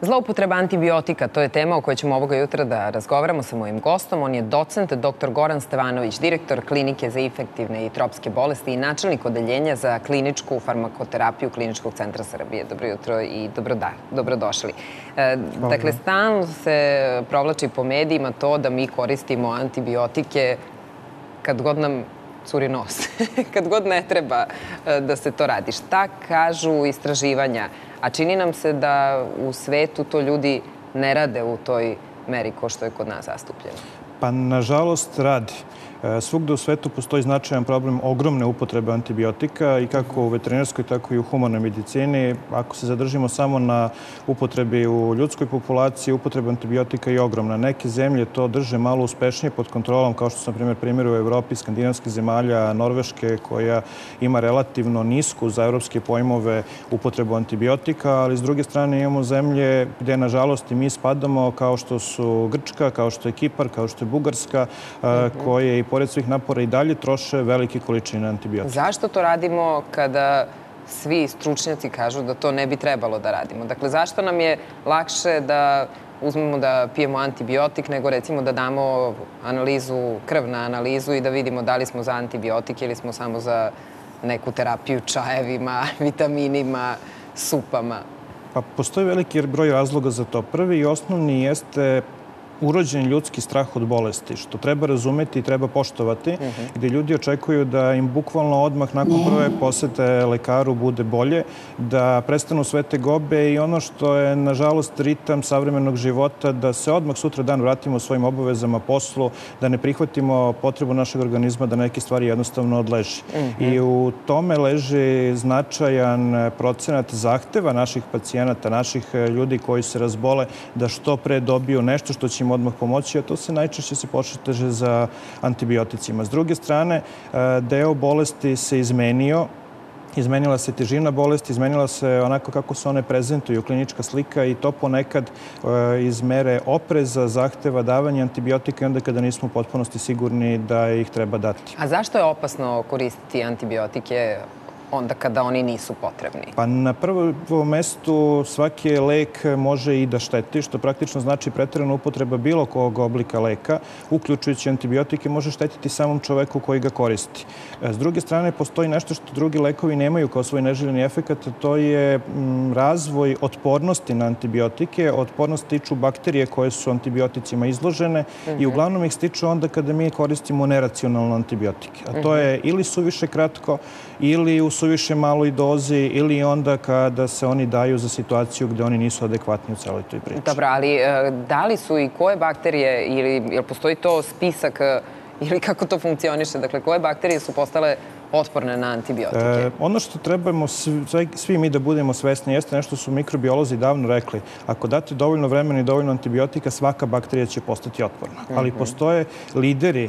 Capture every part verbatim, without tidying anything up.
Zloupotreba antibiotika, to je tema o kojoj ćemo ovoga jutra da razgovaramo sa mojim gostom. On je docent, doktor Goran Stevanović, direktor Klinike za infektivne i tropske bolesti i načelnik odeljenja za kliničku farmakoterapiju Kliničkog centra Srbije. Dobro jutro i dobrodošli. Dakle, stalno se provlači po medijima to da mi koristimo antibiotike kad god nam curi nos, kad god ne treba da se to radi. Šta kažu istraživanja? A čini nam se da u svetu to ljudi ne rade u toj meri ko što je kod nas zastupljeno. Pa, nažalost, radi. Svugde u svetu postoji značajan problem ogromne upotrebe antibiotika i kako u veterinarskoj, tako i u humanoj medicini. Ako se zadržimo samo na upotrebi u ljudskoj populaciji, upotreba antibiotika je ogromna. Neke zemlje to drže malo uspešnije pod kontrolom, kao što su, na primjer, primjer u Evropi, skandinavskih zemalja, Norveške, koja ima relativno nisku za evropske pojmove upotrebu antibiotika, ali s druge strane imamo zemlje gde, nažalost, i mi spadamo, kao što su Grčka, kao što je Kipar, kao što je Bugarska, koje i pored svih napora i dalje troše velike količine antibiotika. Zašto to radimo kada svi stručnjaci kažu da to ne bi trebalo da radimo? Dakle, zašto nam je lakše da uzmemo da pijemo antibiotik nego recimo da damo analizu, krv na analizu i da vidimo da li smo za antibiotik ili smo samo za neku terapiju čajevima, vitaminima, supama? Pa, postoji veliki broj razloga za to. Prvi i osnovni jeste urođen ljudski strah od bolesti, što treba razumeti i treba poštovati, gde ljudi očekuju da im bukvalno odmah nakon prve posete lekaru bude bolje, da prestanu sve tegobe i ono što je, nažalost, ritam savremenog života, da se odmah sutra dan vratimo svojim obavezama, poslu, da ne prihvatimo potrebu našeg organizma da neke stvari jednostavno odleži. I u tome leži značajan procenat zahteva naših pacijenata, naših ljudi koji se razbole, da što pre dobiju nešto što će im odmah pomoći, a to se najčešće se pošteže za antibioticima. S druge strane, deo bolesti se izmenio, izmenila se težina bolesti, izmenila se onako kako se one prezentuju, klinička slika i to ponekad iz mere opreza zahteva davanje antibiotika i onda kada nismo u potpunosti sigurni da ih treba dati. A zašto je opasno koristiti antibiotike onda kada oni nisu potrebni? Pa, na prvom mestu svaki lek može i da šteti, što praktično znači preterana upotreba bilo kog oblika leka, uključujući antibiotike, može štetiti samom čoveku koji ga koristi. S druge strane, postoji nešto što drugi lekovi nemaju kao svoj neželjeni efekat, to je razvoj otpornosti na antibiotike. Otpornost tiču bakterije koje su antibioticima izložene i uglavnom ih stiču onda kada mi koristimo neracionalno antibiotike. A to je ili suviše kratko, ili u suviše maloj dozi ili onda kada se oni daju za situaciju gde oni nisu adekvatni u celoj toj priči. Dobro, ali da li su i koje bakterije ili jel postoji to spisak ili kako to funkcioniše? Dakle, koje bakterije su postale otporne na antibiotike? Ono što trebamo svi mi da budemo svesni jeste nešto su mikrobiolozi davno rekli. Ako date dovoljno vremena i dovoljno antibiotika, svaka bakterija će postati otporna. Ali postoje lideri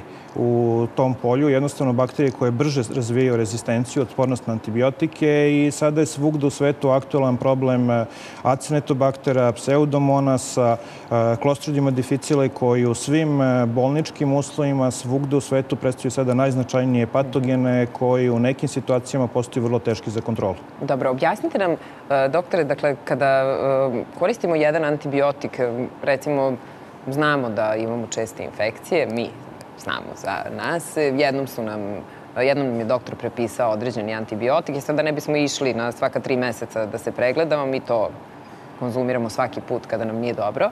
u tom polju, jednostavno bakterije koje brže razvijaju rezistenciju, otpornost na antibiotike i sada je svugde u svetu aktualan problem acinetobaktera, pseudomonasa, Clostridium difficile koji u svim bolničkim uslovima svugde u svetu predstavljaju sada najznačajnije patogene koji u nekim situacijama postaju vrlo teški za kontrolu. Dobro, objasnite nam, doktore, dakle, kada koristimo jedan antibiotik, recimo, znamo da imamo česte infekcije, mi znamo za nas, jednom su nam Jednom nam je doktor prepisao određeni antibiotik i sada ne bismo išli na svaka tri meseca da se pregledamo, mi to konzumiramo svaki put kada nam nije dobro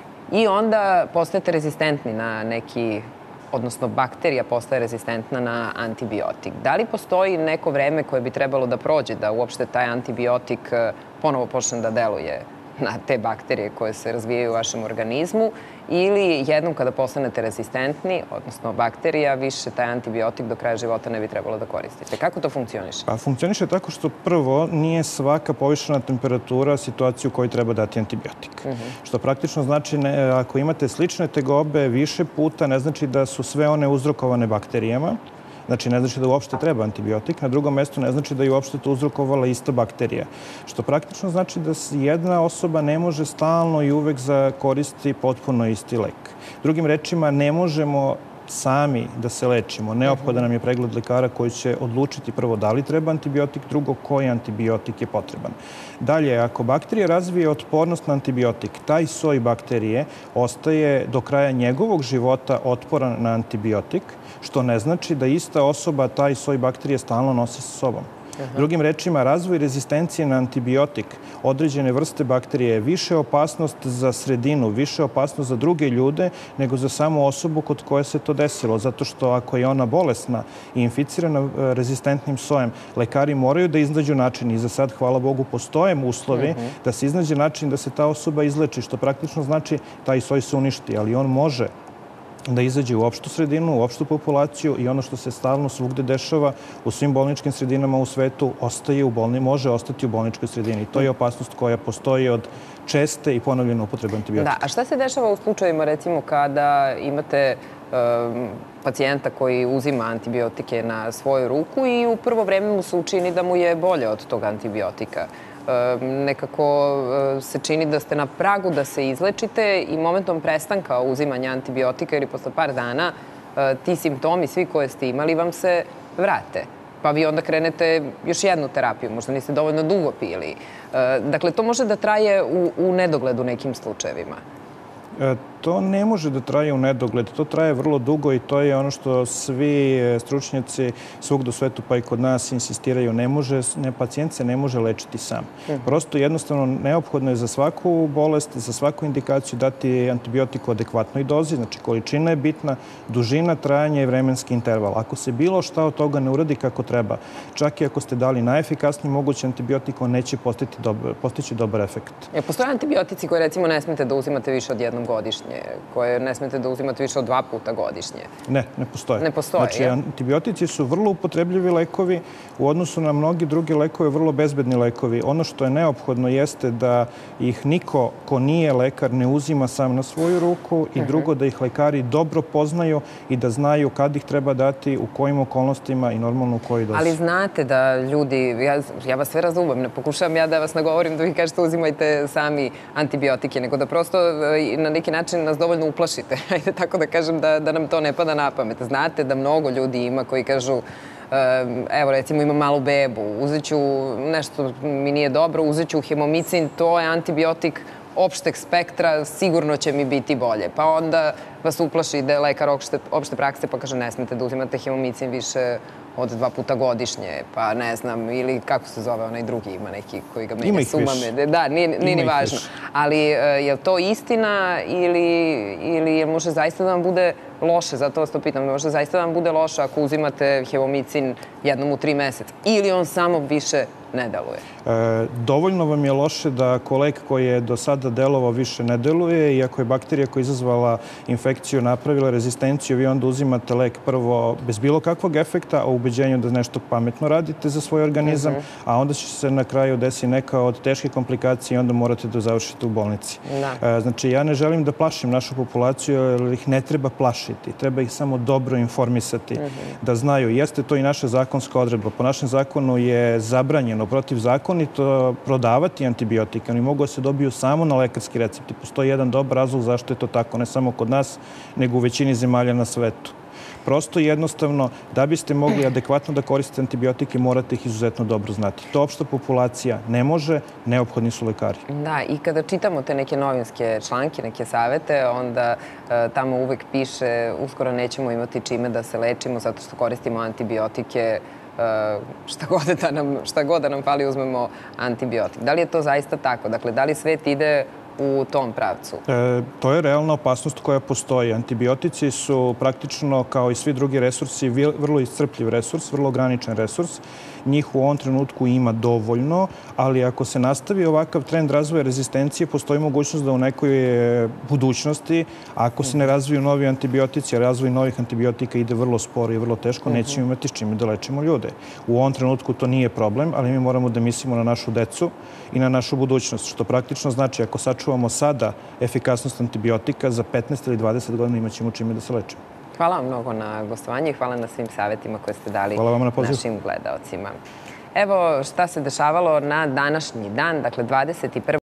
i onda postajete rezistentni na neki, odnosno bakterija postaje rezistentna na antibiotik. Da li postoji neko vreme koje bi trebalo da prođe da uopšte taj antibiotik ponovo počne da deluje na te bakterije koje se razvijaju u vašem organizmu ili jednom kada postanete rezistentni, odnosno bakterija, više taj antibiotik do kraja života ne bi trebalo da koristite. Kako to funkcioniše? Pa, funkcioniše tako što prvo nije svaka povišena temperatura situacija u kojoj treba dati antibiotik. Što praktično znači ako imate slične tegobe više puta, ne znači da su sve one uzrokovane bakterijama. Znači, ne znači da uopšte treba antibiotik. Na drugom mestu ne znači da je uopšte to uzrokovala ista bakterija. Što praktično znači da jedna osoba ne može stalno i uvek koristi potpuno isti lek. Drugim rečima, ne možemo sami da se lečimo, neophodan nam je pregled lekara koji će odlučiti prvo da li treba antibiotik, drugo koji antibiotik je potreban. Dalje, ako bakterija razvije otpornost na antibiotik, taj soj bakterije ostaje do kraja njegovog života otporan na antibiotik, što ne znači da ista osoba taj soj bakterije stalno nosi sa sobom. Drugim rečima, razvoj rezistencije na antibiotik određene vrste bakterije je više opasnost za sredinu, više opasnost za druge ljude nego za samu osobu kod koje se to desilo. Zato što ako je ona bolesna i inficirana rezistentnim sojem, lekari moraju da iznađu način i za sad, hvala Bogu, postoje uslovi da se iznađe način da se ta osoba izleči, što praktično znači taj soj se uništi, ali on može da izađe u opštu sredinu, u opštu populaciju i ono što se stalno svugde dešava u svim bolničkim sredinama u svetu ostaje u bolni, može ostati u bolničkoj sredini. To je opasnost koja postoji od česte i ponovljene upotrebe antibiotika. Da, a šta se dešava u slučajima, recimo, kada imate um, pacijenta koji uzima antibiotike na svoju ruku i u prvo vreme mu se učini da mu je bolje od tog antibiotika? Nekako se čini da ste na pragu da se izlečite i momentom prestanka uzimanja antibiotika ili posle par dana ti simptomi, svi koje ste imali, vam se vrate. Pa vi onda krenete još jednu terapiju, možda niste dovoljno dugo pili. Dakle, to može da traje u, u nedogled u nekim slučajevima. To ne može da traje u nedogled, to traje vrlo dugo i to je ono što svi stručnjaci svugde u svetu pa i kod nas insistiraju. Ne može, ne, pacijent se ne može lečiti sam. Prosto jednostavno neophodno je za svaku bolest, za svaku indikaciju dati antibiotik u adekvatnoj dozi, znači količina je bitna, dužina trajanja i vremenski interval. Ako se bilo šta od toga ne uradi kako treba, čak i ako ste dali najefikasniji mogući antibiotik, on neće postići dobar, postići dobar efekt. E, postoje antibiotici koje recimo ne smete da uzimate više od jednom godišnje, koje ne smete da uzimate više od dva puta godišnje? Ne, ne postoje. Ne postoje, Znači, antibiotici su vrlo upotrebljivi lekovi, u odnosu na mnogi drugi lekove, vrlo bezbedni lekovi. Ono što je neophodno jeste da ih niko ko nije lekar ne uzima sam na svoju ruku i drugo da ih lekari dobro poznaju i da znaju kad ih treba dati, u kojim okolnostima i normalno u kojoj dozi. Ali znate da ljudi, ja, ja vas sve razumem, ne pokušavam ja da vas nagovorim da vi kažete uzimajte sami antibiotike, nego da prosto na neki način nas dovoljno uplašite. Ajde tako da kažem da, da nam to ne pada na pamet. Znate da mnogo ljudi ima koji kažu evo recimo imam malu bebu, uzet ću nešto mi nije dobro, uzet ću hemomicin, to je antibiotik opšteg spektra, sigurno će mi biti bolje. Pa onda vas uplaši da je lekar opšte, opšte prakse pa kaže ne smete da uzimate hemomicin više od dva puta godišnje, pa ne znam, ili kako se zove onaj drugi, ima neki koji ga menja sumame. Da, nije, nije ni važno. Ali je li to istina ili, ili može zaista da vam bude loše? Zato vas to pitam, može zaista da vam bude loše ako uzimate hemomicin jednom u tri meseca ili on samo više ne deluje? E, dovoljno vam je loše da ako lek koji je do sada delovao više ne deluje i ako je bakterija koja je izazvala infekciju napravila rezistenciju, vi onda uzimate lek prvo bez bilo kakvog efekta, a u ubeđenju da nešto pametno radite za svoj organizam, a onda će se na kraju desiti neka od teške komplikacije i onda morate da završite u bolnici. Da. E, znači, ja ne želim da plašim našu populaciju, jer ih ne treba plašiti. Treba ih samo dobro informisati, da znaju. Jeste to i naša zakonska odredba. Po našem zakonu je zabranjeno protivzakonito prodavati antibiotike. Oni mogu da se dobiju samo na lekarski recept. Postoji jedan dobar razlog zašto je to tako, ne samo kod nas, nego u većini zemalja na svetu. Prosto i jednostavno, da biste mogli adekvatno da koristite antibiotike, morate ih izuzetno dobro znati. To opšta populacija ne može, neophodni su lekari. Da, i kada čitamo te neke novinske članke, neke savete, onda e, tamo uvek piše uskoro nećemo imati čime da se lečimo zato što koristimo antibiotike, šta god da nam, šta god da nam fali uzmemo antibiotik. Da li je to zaista tako? Dakle, da li svet ide u tom pravcu? E, to je realna opasnost koja postoji. Antibiotici su praktično, kao i svi drugi resursi, vrlo iscrpljiv resurs, vrlo ograničen resurs. Njih u ovom trenutku ima dovoljno, ali ako se nastavi ovakav trend razvoja rezistencije, postoji mogućnost da u nekoj budućnosti, ako se ne razviju novi antibiotici, a razvoj novih antibiotika ide vrlo sporo i vrlo teško, nećemo imati s čime da lečimo ljude. U ovom trenutku to nije problem, ali mi moramo da mislimo na našu decu i na našu budućnost, što praktično znači ako sačuvamo sada efikasnost antibiotika, za petnaest ili dvadeset godina imaćemo čime da se lečimo. Hvala vam mnogo na gostovanje i hvala na svim savjetima koje ste dali našim gledaocima. Evo šta se dešavalo na današnji dan, dakle dvadeset prvi